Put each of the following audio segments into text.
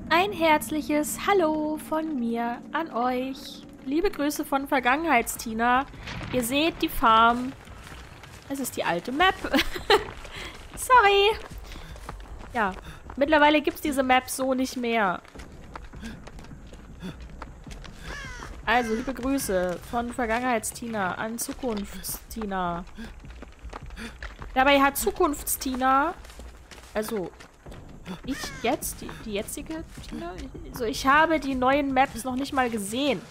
Ein herzliches Hallo von mir an euch. Liebe Grüße von Vergangenheitstina. Ihr seht die Farm. Es ist die alte Map. Sorry. Ja, mittlerweile gibt es diese Map so nicht mehr. Also, liebe Grüße von Vergangenheitstina an Zukunftstina. Dabei hat Zukunftstina, also ich jetzt, die jetzige Tina, also ich habe die neuen Maps noch nicht mal gesehen.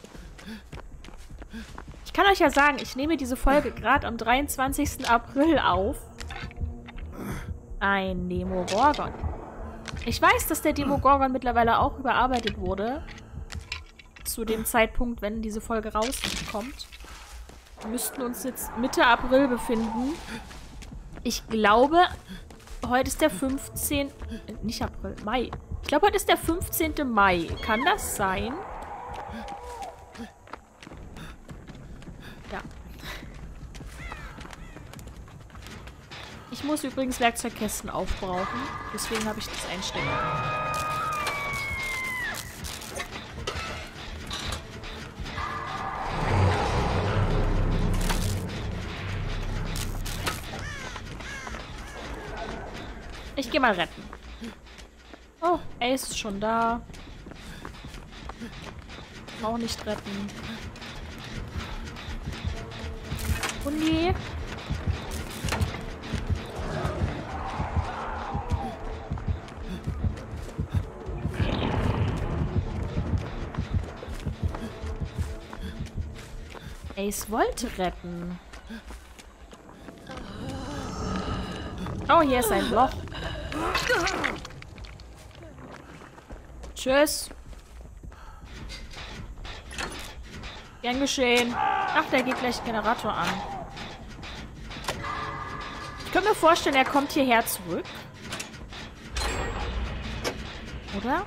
Ich kann euch ja sagen, ich nehme diese Folge gerade am 23. April auf. Ein Demogorgon. Ich weiß, dass der Demogorgon mittlerweile auch überarbeitet wurde. Zu dem Zeitpunkt, wenn diese Folge rauskommt. Wir müssten uns jetzt Mitte April befinden. Ich glaube, heute ist der 15. Nicht April, Mai. Ich glaube, heute ist der 15. Mai. Kann das sein? Ja. Ich muss übrigens Werkzeugkästen aufbrauchen. Deswegen habe ich das einstecken. Ich gehe mal retten. Oh, Ace ist schon da. Auch nicht retten. Hundi. Ace wollte retten. Oh, hier ist ein Loch. Tschüss. Gern geschehen. Ach, der geht gleich den Generator an. Ich könnte mir vorstellen, er kommt hierher zurück. Oder?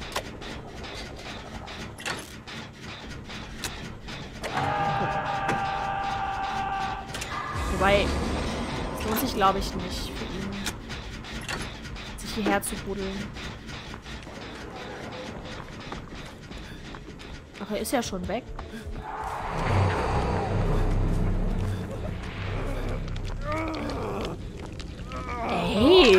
Wobei, das lohnt sich, glaube ich, nicht für ihn, sich hierher zu buddeln. Ach, er ist ja schon weg. Ey!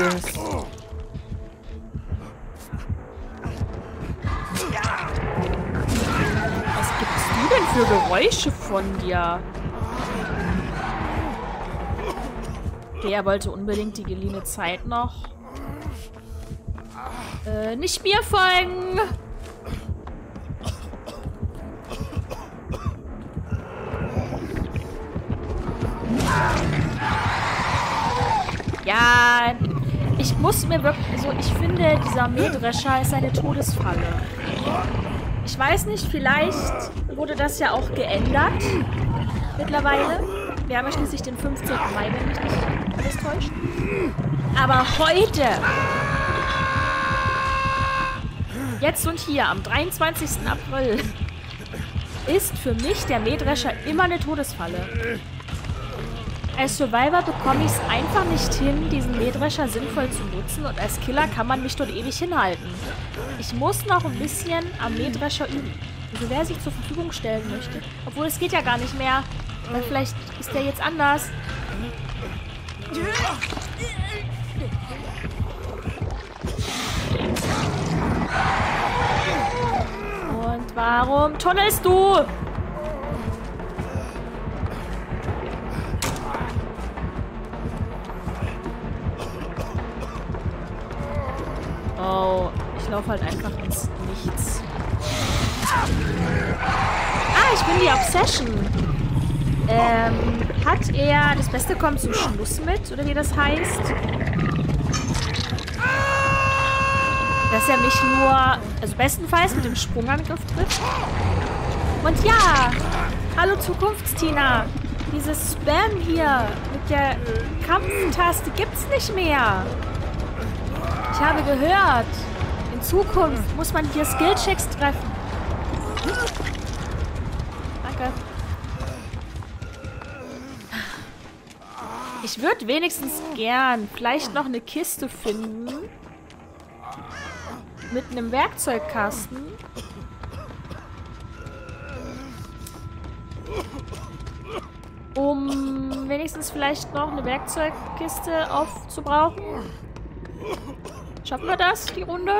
Was gibt's denn für Geräusche von dir? Okay, er wollte unbedingt die geliehene Zeit noch. Nicht mir folgen! Ja, ich muss mir wirklich... Also, ich finde, dieser Mähdrescher ist eine Todesfalle. Ich weiß nicht, vielleicht wurde das ja auch geändert. Mittlerweile. Wir haben ja schließlich den 15. Mai, wenn mich nicht alles täuscht. Aber heute... Jetzt und hier, am 23. April, ist für mich der Mähdrescher immer eine Todesfalle. Als Survivor bekomme ich es einfach nicht hin, diesen Mähdrescher sinnvoll zu nutzen, und als Killer kann man mich dort ewig hinhalten. Ich muss noch ein bisschen am Mähdrescher üben. Also wer sich zur Verfügung stellen möchte. Obwohl, es geht ja gar nicht mehr. Weil vielleicht ist der jetzt anders. Und warum tunnelst du? Oh, ich laufe halt einfach ins Nichts. Ah, ich bin die Obsession. Hat er... Das Beste kommt zum Schluss mit, oder wie das heißt? Dass er mich nur... Also bestenfalls mit dem Sprungangriff trifft. Und ja! Hallo Zukunftstina! Dieses Spam hier mit der Kampftaste gibt's nicht mehr. Ich habe gehört, in Zukunft muss man hier Skillchecks treffen. Danke. Ich würde wenigstens gern vielleicht noch eine Kiste finden. mit einem Werkzeugkasten. Um wenigstens vielleicht noch eine Werkzeugkiste aufzubrauchen. Schaffen wir das, die Runde?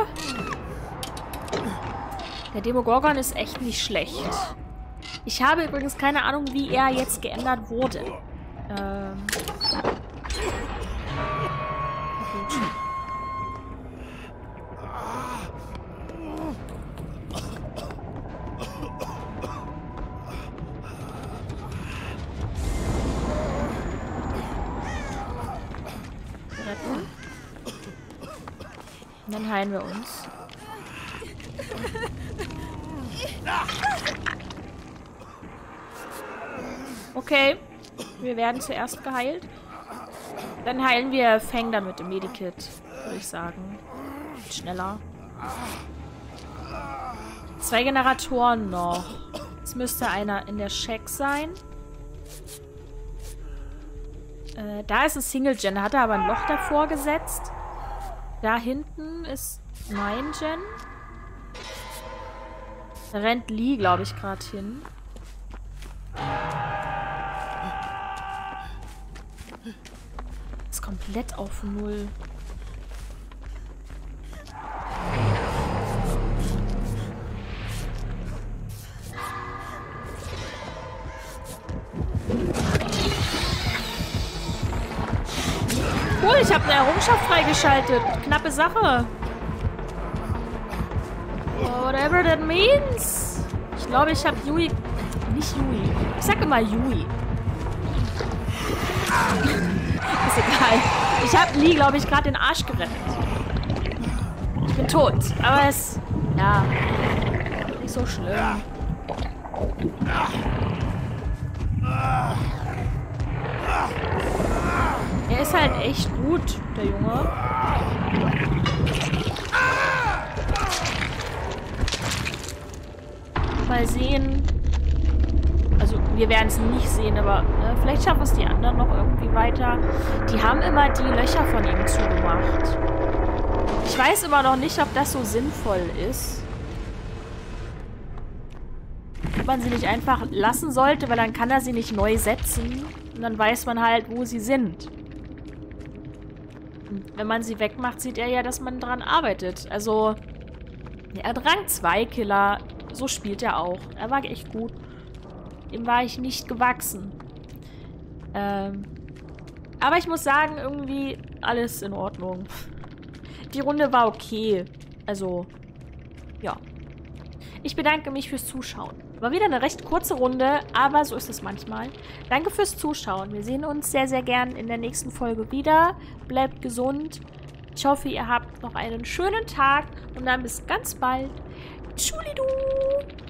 Der Demogorgon ist echt nicht schlecht. Ich habe übrigens keine Ahnung, wie er jetzt geändert wurde. Gut. Retten. Und dann heilen wir uns. Okay. Wir werden zuerst geheilt. Dann heilen wir Feng damit im Medikit, würde ich sagen. Schneller. 2 Generatoren noch. Es müsste einer in der Shack sein. Da ist ein Single-Gen. Da hat er aber ein Loch davor gesetzt. Da hinten ist mein Gen. Da rennt Lee, glaube ich, gerade hin. Ist komplett auf 0. Cool, ich habe eine Errungenschaft freigeschaltet. Knappe Sache. Whatever that means. Ich glaube, ich habe Yui... Nicht Yui. Ich sag immer Yui. Ist egal. Ich habe Lee, glaube ich, gerade den Arsch gerettet. Ich bin tot. Aber es... Ja. Nicht so schlimm. Er ist halt echt gut, der Junge. Mal sehen. Also, wir werden es nicht sehen, aber vielleicht schaffen es die anderen noch irgendwie weiter. Die haben immer die Löcher von ihm zugemacht. Ich weiß immer noch nicht, ob das so sinnvoll ist. Ob man sie nicht einfach lassen sollte, weil dann kann er sie nicht neu setzen. Und dann weiß man halt, wo sie sind. Und wenn man sie wegmacht, sieht er ja, dass man dran arbeitet. Also, ja, Rang 2 Killer, so spielt er auch. Er war echt gut. Dem war ich nicht gewachsen. Aber ich muss sagen, irgendwie alles in Ordnung. Die Runde war okay. Also, ja. Ich bedanke mich fürs Zuschauen. War wieder eine recht kurze Runde, aber so ist es manchmal. Danke fürs Zuschauen. Wir sehen uns sehr, sehr gern in der nächsten Folge wieder. Bleibt gesund. Ich hoffe, ihr habt noch einen schönen Tag und dann bis ganz bald. Tschulidu!